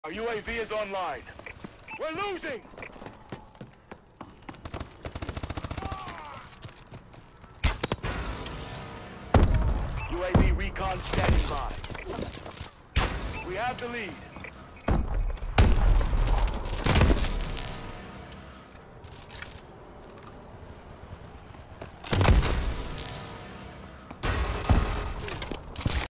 Our UAV is online. We're losing! UAV recon standing by. We have the lead.